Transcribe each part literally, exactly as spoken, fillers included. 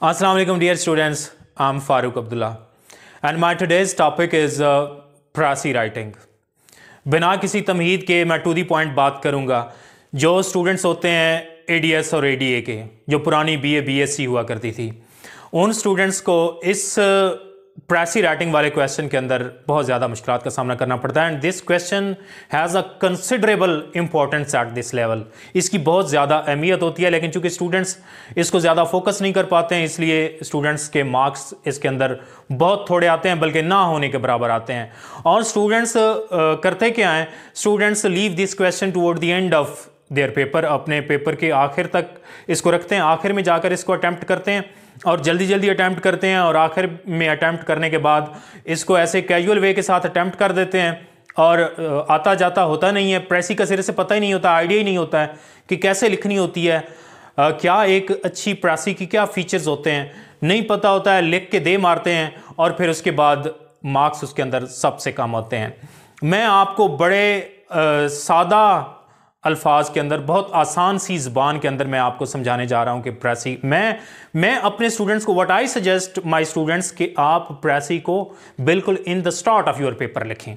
Assalamu alaikum dear students, I'm Farooq Abdullah and my today's topic is uh, Précis Writing। बिना किसी तमहीद के मैं to the point बात करूंगा। जो स्टूडेंट्स होते हैं ए डी एस और ए डी ए के, जो पुरानी B A B S C हुआ करती थी, उन स्टूडेंट्स को इस प्रेसी राइटिंग वाले क्वेश्चन के अंदर बहुत ज़्यादा मुश्किलात का सामना करना पड़ता है। And this question has a considerable importance at this level. इसकी बहुत ज़्यादा अहमियत होती है, लेकिन चूंकि स्टूडेंट्स इसको ज़्यादा फोकस नहीं कर पाते हैं, इसलिए स्टूडेंट्स के मार्क्स इसके अंदर बहुत थोड़े आते हैं, बल्कि ना होने के बराबर आते हैं। और स्टूडेंट्स करते क्या हैं, students leave this question toward the end of their paper, अपने पेपर के आखिर तक इसको रखते हैं, आखिर में जाकर इसको अटैम्प्ट करते हैं और जल्दी जल्दी अटैम्प्ट करते हैं, और आखिर में अटैम्प्ट करने के बाद इसको ऐसे कैजुअल वे के साथ अटैम्प्ट कर देते हैं और आता जाता होता नहीं है, प्रेसी का सिरे से पता ही नहीं होता, आइडिया ही नहीं होता है कि कैसे लिखनी होती है, आ, क्या एक अच्छी प्रेसी की क्या फीचर्स होते हैं, नहीं पता होता है, लिख के दे मारते हैं और फिर उसके बाद मार्क्स उसके अंदर सबसे कम होते हैं। मैं आपको बड़े आ, सादा अल्फाज के अंदर, बहुत आसान सी ज़बान के अंदर मैं आपको समझाने जा रहा हूं कि प्रेसी, मैं मैं अपने स्टूडेंट्स को what I suggest my students कि आप प्रेसी को बिल्कुल in the start of your paper लिखें।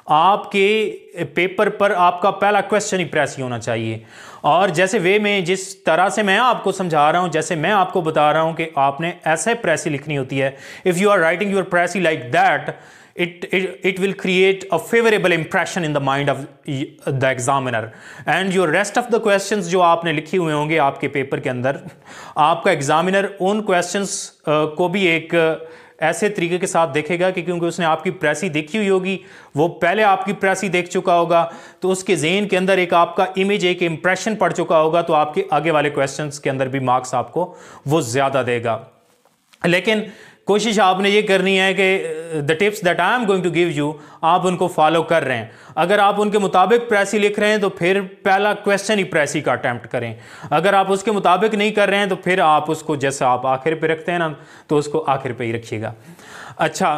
आपके पेपर पर आपका पहला क्वेश्चन ही प्रेसी होना चाहिए। और जैसे वे में, जिस तरह से मैं आपको समझा रहा हूं, जैसे मैं आपको बता रहा हूं कि आपने ऐसे प्रेसी लिखनी होती है, if you are writing your precis like that, It, it, it will create a favorable impression in the mind of the examiner, and your rest of the questions जो आपने लिखे हुए होंगे आपके पेपर के अंदर, आपका एग्जामिनर उन क्वेश्चंस को भी एक ऐसे तरीके के साथ देखेगा कि क्योंकि उसने आपकी प्रेसी देखी हुई होगी, वो पहले आपकी प्रेसी देख चुका होगा, तो उसके ज़हन के अंदर एक आपका इमेज, एक इम्प्रेशन पड़ चुका होगा, तो आपके आगे वाले क्वेश्चंस के अंदर भी मार्क्स आपको वो ज़्यादा देगा। लेकिन कोशिश आपने ये करनी है कि the tips that I am going to give you, आप उनको फॉलो कर रहे हैं। अगर आप उनके मुताबिक प्रेसी लिख रहे हैं तो फिर पहला क्वेश्चन ही प्रेसी का अटैम्प्ट करें। अगर आप उसके मुताबिक नहीं कर रहे हैं तो फिर आप उसको, जैसे आप आखिर पे रखते हैं ना, तो उसको आखिर पे ही रखिएगा। अच्छा,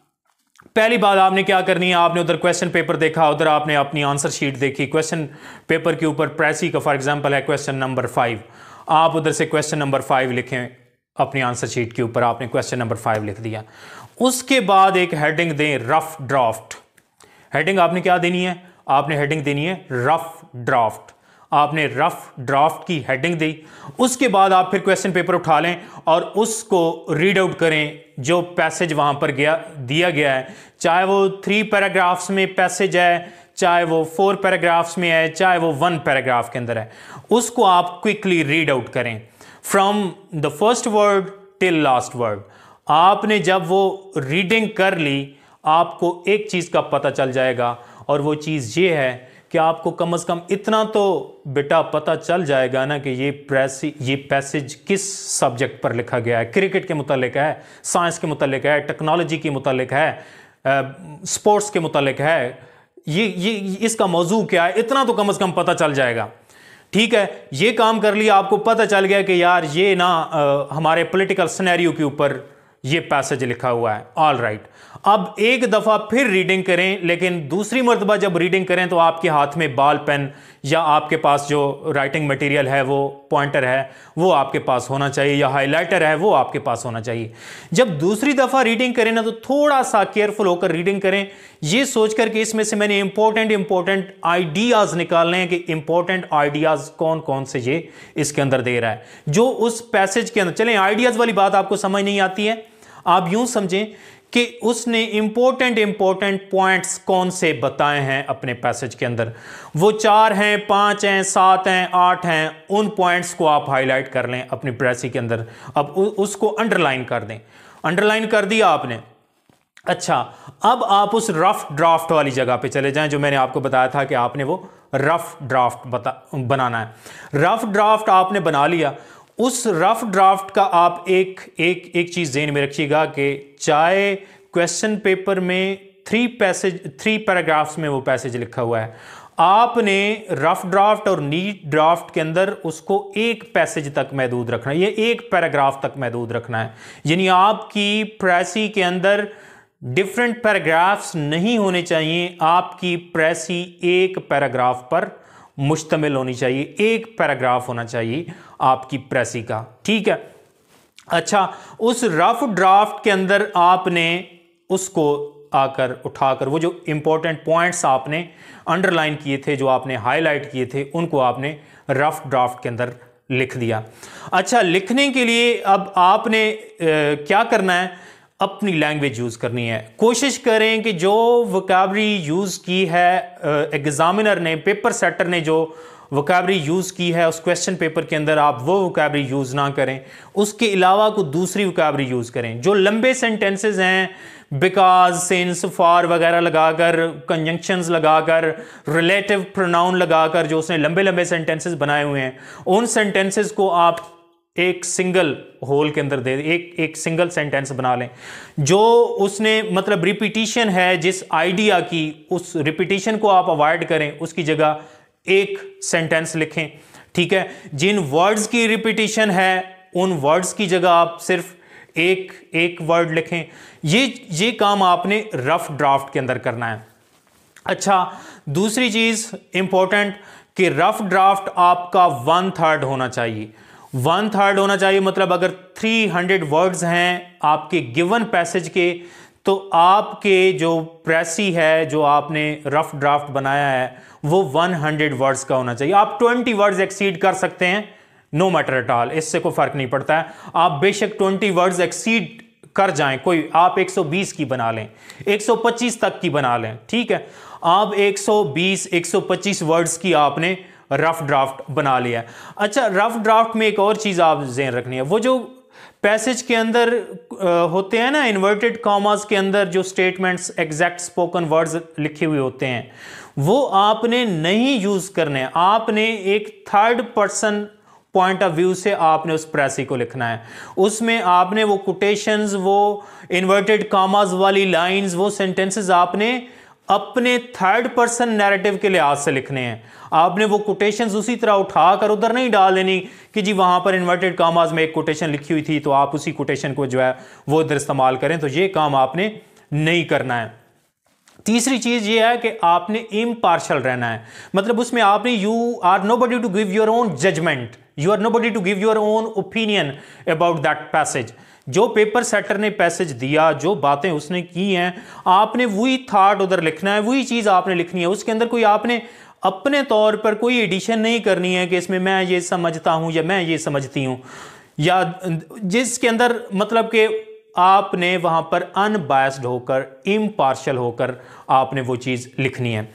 पहली बात आपने क्या करनी है, आपने उधर क्वेश्चन पेपर देखा, उधर आपने अपनी आंसर शीट देखी, क्वेश्चन पेपर के ऊपर प्रेसी का फॉर एग्जाम्पल है क्वेश्चन नंबर फाइव, आप उधर से क्वेश्चन नंबर फाइव लिखें अपनी आंसर शीट के ऊपर, आपने क्वेश्चन नंबर फाइव लिख दिया। उसके बाद एक हेडिंग दें, रफ ड्राफ्ट। हेडिंग आपने क्या देनी है, आपने हेडिंग देनी है रफ ड्राफ्ट। आपने रफ ड्राफ्ट की हेडिंग दी। उसके बाद आप फिर क्वेश्चन पेपर उठा लें और उसको रीड आउट करें, जो पैसेज वहां पर गया दिया गया है, चाहे वो थ्री पैराग्राफ्स में पैसेज है, चाहे वो फोर पैराग्राफ्स में है, चाहे वो वन पैराग्राफ के अंदर है, उसको आप क्विकली रीड आउट करें from the first word till last word. आपने जब वो रीडिंग कर ली, आपको एक चीज़ का पता चल जाएगा, और वो चीज़ ये है कि आपको कम से कम इतना तो बेटा पता चल जाएगा ना कि ये प्रेसी ये पैसेज किस सब्जेक्ट पर लिखा गया है। क्रिकेट के मुतालिक है, साइंस के मुतालिक है, टेक्नोलॉजी के मुतालिक है, स्पोर्ट्स के मुतालिक है, ये ये इसका मौजू क्या है, इतना तो कम से कम पता चल जाएगा। ठीक है, ये काम कर लिया, आपको पता चल गया कि यार ये ना आ, हमारे पॉलिटिकल सिनेरियो के ऊपर ये पैसेज लिखा हुआ है। ऑल राइट, अब एक दफ़ा फिर रीडिंग करें, लेकिन दूसरी मरतबा जब रीडिंग करें तो आपके हाथ में बॉल पेन या आपके पास जो राइटिंग मटेरियल है, वो पॉइंटर है, वो आपके पास होना चाहिए, या हाइलाइटर है, वो आपके पास होना चाहिए। जब दूसरी दफ़ा रीडिंग करें ना, तो थोड़ा सा केयरफुल होकर रीडिंग करें, ये सोचकर कि इसमें से मैंने इंपॉर्टेंट इंपॉर्टेंट आइडियाज़ निकालने हैं कि इंपॉर्टेंट आइडियाज़ कौन कौन से ये इसके अंदर दे रहा है, जो उस पैसेज के अंदर। चलें, आइडियाज़ वाली बात आपको समझ नहीं आती है, आप यूं समझें कि उसने इंपॉर्टेंट इंपॉर्टेंट पॉइंट्स कौन से बताए हैं अपने पैसेज के अंदर। वो चार हैं, पांच हैं, सात हैं, आठ हैं, उन पॉइंट्स को आप हाईलाइट कर लें अपनी प्रेसी के अंदर। अब उ, उसको अंडरलाइन कर दें। अंडरलाइन कर दिया आपने। अच्छा, अब आप उस रफ ड्राफ्ट वाली जगह पे चले जाएं, जो मैंने आपको बताया था कि आपने वो रफ ड्राफ्ट बता बनाना है। रफ ड्राफ्ट आपने बना लिया। उस रफ ड्राफ्ट का आप एक एक एक चीज़ ज़हन में रखिएगा कि चाहे क्वेश्चन पेपर में थ्री पैसेज थ्री पैराग्राफ्स में वो पैसेज लिखा हुआ है, आपने रफ ड्राफ्ट और नीट ड्राफ्ट के अंदर उसको एक पैसेज तक महदूद रखना है, ये एक पैराग्राफ तक महदूद रखना है। यानी आपकी प्रेसी के अंदर डिफरेंट पैराग्राफ्स नहीं होने चाहिए, आपकी प्रेसी एक पैराग्राफ पर मुश्तमिल होनी चाहिए, एक पैराग्राफ होना चाहिए आपकी प्रेसी का। ठीक है, अच्छा, उस रफ ड्राफ्ट के अंदर आपने उसको आकर उठाकर वो जो इंपॉर्टेंट पॉइंट्स आपने अंडरलाइन किए थे, जो आपने हाईलाइट किए थे, उनको आपने रफ ड्राफ्ट के अंदर लिख दिया। अच्छा, लिखने के लिए अब आपने ए, क्या करना है, अपनी लैंग्वेज यूज़ करनी है। कोशिश करें कि जो वोकैबुलरी यूज़ की है एग्जामिनर ने, पेपर सेटर ने जो वोकैबुलरी यूज़ की है उस क्वेश्चन पेपर के अंदर, आप वो वोकैबुलरी यूज़ ना करें, उसके अलावा को दूसरी वोकैबुलरी यूज़ करें। जो लंबे सेंटेंसेस हैं, बिकॉज, सिंस, फॉर वगैरह लगाकर, कंजंक्शंस लगाकर, रिलेटिव प्रोनाउन लगाकर जो उसने लंबे लंबे सेंटेंसेस बनाए हुए हैं, उन सेंटेंसेस को आप एक सिंगल होल के अंदर दे एक एक सिंगल सेंटेंस बना लें। जो उसने मतलब रिपीटिशन है जिस आइडिया की, उस रिपीटिशन को आप अवॉइड करें, उसकी जगह एक सेंटेंस लिखें। ठीक है, जिन वर्ड्स की रिपीटिशन है उन वर्ड्स की जगह आप सिर्फ एक एक वर्ड लिखें। ये ये काम आपने रफ ड्राफ्ट के अंदर करना है। अच्छा, दूसरी चीज इंपॉर्टेंट कि रफ ड्राफ्ट आपका वन थर्ड होना चाहिए। वन थर्ड होना चाहिए मतलब अगर थ्री हंड्रेड वर्ड्स हैं आपके गिवन पैसेज के, तो आपके जो प्रेसी है, जो आपने रफ ड्राफ्ट बनाया है, वो हंड्रेड वर्ड्स का होना चाहिए। आप ट्वेंटी वर्ड्स एक्सीड कर सकते हैं, नो मैटर एट ऑल, इससे कोई फर्क नहीं पड़ता है। आप बेशक ट्वेंटी वर्ड्स एक्सीड कर जाएं, कोई आप एक सौ बीस की बना लें, एक सौ पच्चीस तक की बना लें, ठीक है। आप एक सौ बीस एक सौ पच्चीस वर्ड्स की आपने रफ ड्राफ्ट बना लिया। अच्छा, रफ ड्राफ्ट में एक और चीज़ आप ज़हन रखनी है, वो जो पैसेज के अंदर होते हैं ना, इन्वर्टेड कॉमास के अंदर जो स्टेटमेंट्स एग्जैक्ट स्पोकन वर्ड्स लिखे हुए होते हैं, वो आपने नहीं यूज़ करने। आपने एक third person point of view से आपने उस प्रेसी को लिखना है। उसमें आपने वो कोटेशंस, वो इन्वर्टेड कॉमास वाली लाइंस, वो सेंटेंसेस आपने अपने थर्ड पर्सन नैरेटिव के लिहाज से लिखने हैं। आपने वो कोटेशंस उसी तरह उठाकर उधर नहीं डाल देनी कि जी वहां पर इन्वर्टेड कॉमास में एक कोटेशन लिखी हुई थी तो आप उसी कोटेशन को जो है वो इधर इस्तेमाल करें, तो ये काम आपने नहीं करना है। तीसरी चीज ये है कि आपने इम्पार्शल रहना है, मतलब उसमें आपने you are nobody to give your own judgement, you are nobody to give your own opinion about that passage. जो पेपर सेटर ने पैसेज दिया, जो बातें उसने की हैं, आपने वही थॉट उधर लिखना है, वही चीज़ आपने लिखनी है। उसके अंदर कोई आपने अपने तौर पर कोई एडिशन नहीं करनी है कि इसमें मैं ये समझता हूँ या मैं ये समझती हूँ, या जिसके अंदर मतलब कि आपने वहाँ पर अनबायस्ड होकर, इम्पार्शल होकर आपने वो चीज़ लिखनी है।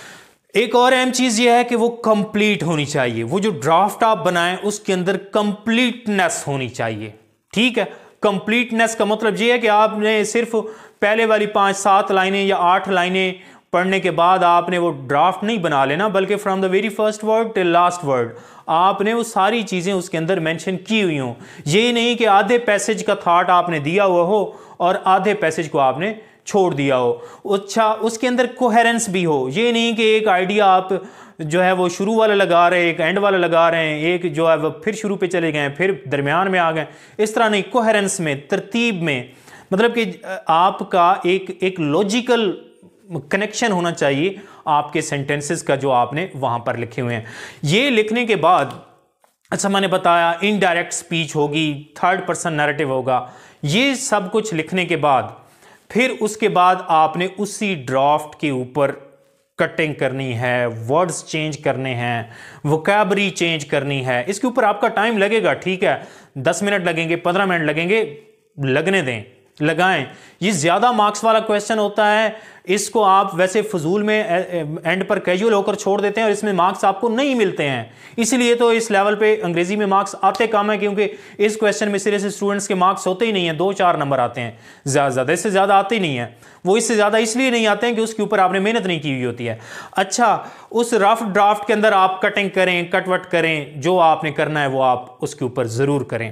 एक और अहम चीज़ ये है कि वो कंप्लीट होनी चाहिए। वो जो ड्राफ्ट आप बनाएं उसके अंदर कंप्लीटनेस होनी चाहिए, ठीक है। कंप्लीटनेस का मतलब ये है कि आपने सिर्फ पहले वाली पांच सात लाइनें या आठ लाइनें पढ़ने के बाद आपने वो ड्राफ्ट नहीं बना लेना, बल्कि from the very first word till last word आपने वो सारी चीज़ें उसके अंदर मेंशन की हुई हों। ये नहीं कि आधे पैसेज का थॉट आपने दिया हुआ हो और आधे पैसेज को आपने छोड़ दिया हो। अच्छा, उसके अंदर कोहेरेंस भी हो। ये नहीं कि एक आइडिया आप जो है वो शुरू वाला लगा रहे हैं, एक एंड वाला लगा रहे हैं, एक जो है वो फिर शुरू पे चले गए, फिर दरमियान में आ गए, इस तरह नहीं। कोहेरेंस में, तरतीब में, मतलब कि आपका एक एक लॉजिकल कनेक्शन होना चाहिए आपके सेंटेंसेस का जो आपने वहां पर लिखे हुए हैं। ये लिखने के बाद, अच्छा मैंने बताया इनडायरेक्ट स्पीच होगी, थर्ड पर्सन नैरेटिव होगा, ये सब कुछ लिखने के बाद फिर उसके बाद आपने उसी ड्राफ्ट के ऊपर कटिंग करनी है, वर्ड्स चेंज करने हैं, वोकैबुलरी चेंज करनी है। इसके ऊपर आपका टाइम लगेगा, ठीक है, दस मिनट लगेंगे, पंद्रह मिनट लगेंगे, लगने दें, लगाएं। ये ज़्यादा मार्क्स वाला क्वेश्चन होता है, इसको आप वैसे फजूल में एंड पर कैजुअल होकर छोड़ देते हैं और इसमें मार्क्स आपको नहीं मिलते हैं। इसलिए तो इस लेवल पे अंग्रेजी में मार्क्स आते कम है, क्योंकि इस क्वेश्चन में सिरे से स्टूडेंट्स के मार्क्स होते ही नहीं हैं, दो चार नंबर आते हैं ज़्यादा ज़्यादा, इससे ज़्यादा आते ही नहीं है। वो इससे ज़्यादा इसलिए नहीं आते हैं कि उसके ऊपर आपने मेहनत नहीं की हुई होती है। अच्छा, उस रफ ड्राफ्ट के अंदर आप कटिंग करें, कटवट करें, जो आपने करना है वो आप उसके ऊपर ज़रूर करें।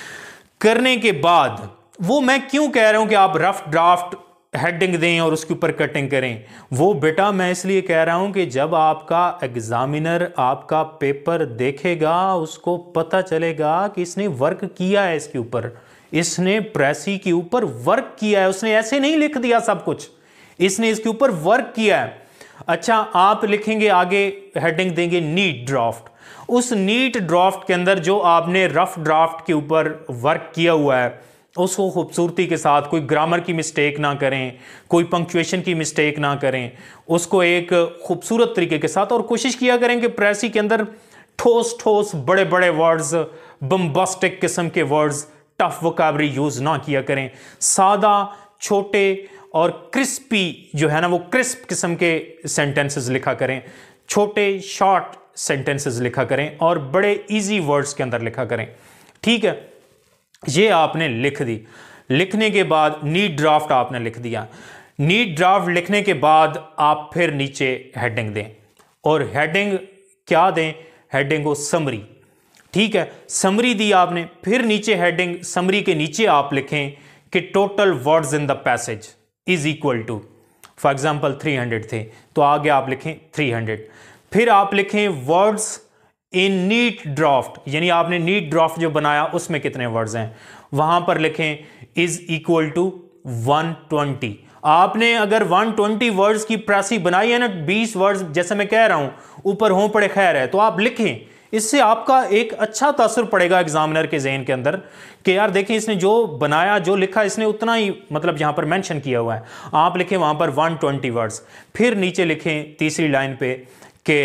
करने के बाद वो मैं क्यों कह रहा हूं कि आप रफ ड्राफ्ट हेडिंग दें और उसके ऊपर कटिंग करें, वो बेटा मैं इसलिए कह रहा हूं कि जब आपका एग्जामिनर आपका पेपर देखेगा उसको पता चलेगा कि इसने वर्क किया है, इसके ऊपर इसने प्रेसी के ऊपर वर्क किया है, उसने ऐसे नहीं लिख दिया सब कुछ, इसने इसके ऊपर वर्क किया है। अच्छा, आप लिखेंगे आगे, हेडिंग देंगे नीट ड्राफ्ट। उस नीट ड्राफ्ट के अंदर जो आपने रफ ड्राफ्ट के ऊपर वर्क किया हुआ है उसको खूबसूरती के साथ, कोई ग्रामर की मिस्टेक ना करें, कोई पंक्चुएशन की मिस्टेक ना करें, उसको एक खूबसूरत तरीके के साथ, और कोशिश किया करें कि प्रेसी के अंदर ठोस ठोस बड़े बड़े वर्ड्स, बम्बास्टिक किस्म के वर्ड्स, टफ वोकैबुलरी यूज़ ना किया करें। सादा, छोटे और क्रिस्पी जो है ना, वो क्रिस्प किस्म के सेंटेंसेस लिखा करें, छोटे शॉर्ट सेंटेंसेस लिखा करें और बड़े इजी वर्ड्स के अंदर लिखा करें। ठीक है, ये आपने लिख दी। लिखने के बाद नीट ड्राफ्ट आपने लिख दिया। नीट ड्राफ्ट लिखने के बाद आप फिर नीचे हेडिंग दें, और हेडिंग क्या दें? हेडिंग को समरी। ठीक है, समरी दी आपने, फिर नीचे हेडिंग समरी के नीचे आप लिखें कि total words in the passage is equal to, for example three hundred थे तो आगे आप लिखें थ्री हंड्रेड। फिर आप लिखें वर्ड्स इन नीट ड्राफ्ट, यानी आपने नीट ड्राफ्ट जो बनाया उसमें कितने वर्ड्स हैं, वहां पर लिखें is equal to one twenty. आपने अगर वन ट्वेंटी वर्ड्स की प्रेसी बनाई है ना, बीस वर्ड्स जैसे मैं कह रहा हूं ऊपर हों पड़े खैर है, तो आप लिखें। इससे आपका एक अच्छा तासुर पड़ेगा एग्जामिनर के ज़हन के अंदर कि यार देखें इसने जो बनाया, जो लिखा, इसने उतना ही मतलब यहां पर मेंशन किया हुआ है। आप लिखें वहां पर वन ट्वेंटी वर्ड्स। फिर नीचे लिखें तीसरी लाइन पे कि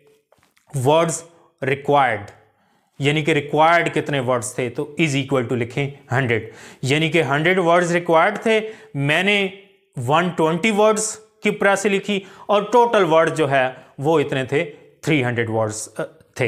वर्ड्स रिक्वायर्ड, यानी कि रिक्वायर्ड कितने वर्ड्स थे, तो इज इक्वल टू लिखें हंड्रेड, यानी कि हंड्रेड वर्ड्स रिक्वायर्ड थे, मैंने वन ट्वेंटी वर्ड्स की प्रेसी लिखी और टोटल वर्ड जो है वो इतने थे, थ्री हंड्रेड वर्ड्स थे।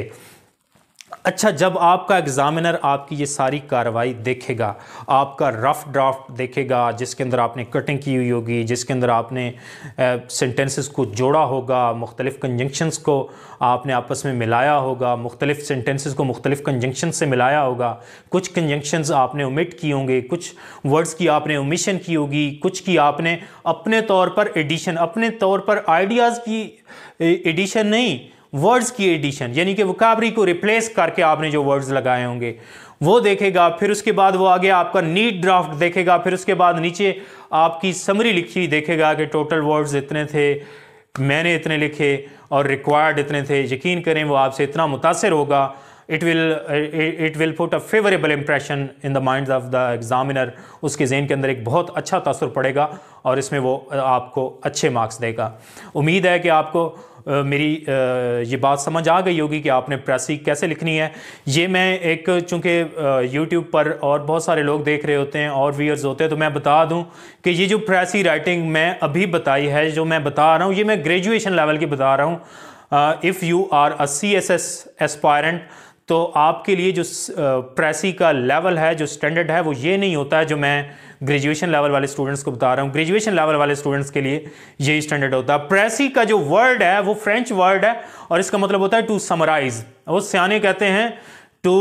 अच्छा, जब आपका एग्जामिनर आपकी ये सारी कार्रवाई देखेगा, आपका रफ ड्राफ्ट देखेगा जिसके अंदर आपने कटिंग की हुई होगी, जिसके अंदर आपने सेंटेंसेस को जोड़ा होगा, मुख्तलिफ कंजंक्शंस को आपने आपस में मिलाया होगा, मुख्तलिफ सेंटेंसेस को मुख्तलिफ कंजंक्शन से मिलाया होगा, कुछ कंजंक्शंस आपने ओमिट किए होंगे, कुछ वर्ड्स की आपने ओमिशन की होगी, कुछ की आपने अपने तौर पर एडिशन, अपने तौर पर आइडियाज़ की एडिशन नहीं, वर्ड्स की एडिशन, यानी कि वोकैबुलरी को रिप्लेस करके आपने जो वर्ड्स लगाए होंगे वो देखेगा। फिर उसके बाद वो आगे आपका नीट ड्राफ्ट देखेगा, फिर उसके बाद नीचे आपकी समरी लिखी हुई देखेगा कि टोटल वर्ड्स इतने थे, मैंने इतने लिखे और रिक्वायर्ड इतने थे। यकीन करें वो आपसे इतना मुतासिर होगा, it will it will put a favourable impression in the minds of the examiner. उसके जहन के अंदर एक बहुत अच्छा तासुर पड़ेगा और इसमें वो आपको अच्छे मार्क्स देगा। उम्मीद है कि आपको Uh, मेरी uh, ये बात समझ आ गई होगी कि आपने प्रेसी कैसे लिखनी है। ये मैं एक, चूँकि यूट्यूब uh, पर और बहुत सारे लोग देख रहे होते हैं और व्यूअर्स होते हैं, तो मैं बता दूं कि ये जो प्रेसी राइटिंग मैं अभी बताई है, जो मैं बता रहा हूँ, ये मैं ग्रेजुएशन लेवल की बता रहा हूँ। If you are a C S S aspirant, तो आपके लिए जो प्रेसी का लेवल है, जो स्टैंडर्ड है, वो ये नहीं होता है जो मैं ग्रेजुएशन लेवल वाले स्टूडेंट्स को बता रहा हूँ। ग्रेजुएशन लेवल वाले स्टूडेंट्स के लिए यही स्टैंडर्ड होता है। प्रेसी का जो वर्ड है वो फ्रेंच वर्ड है और इसका मतलब होता है टू समराइज। वो सियाने कहते हैं to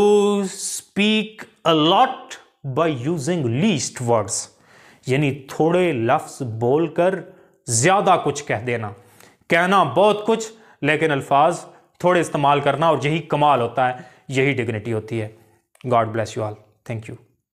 speak a lot by using least words, यानी थोड़े लफ्ज बोलकर ज्यादा कुछ कह देना, कहना बहुत कुछ लेकिन अल्फाज थोड़े इस्तेमाल करना, और यही कमाल होता है, यही डिग्निटी होती है। God bless you all, thank you.